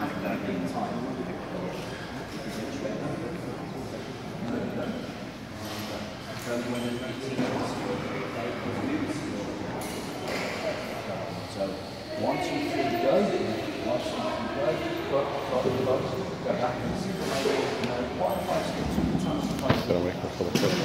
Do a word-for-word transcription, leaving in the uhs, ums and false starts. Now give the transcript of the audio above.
So one, two, three, go. One, two, three, go. Got, got, got. Go back and see the way. One, five, six, two, times, five. Gonna make a couple of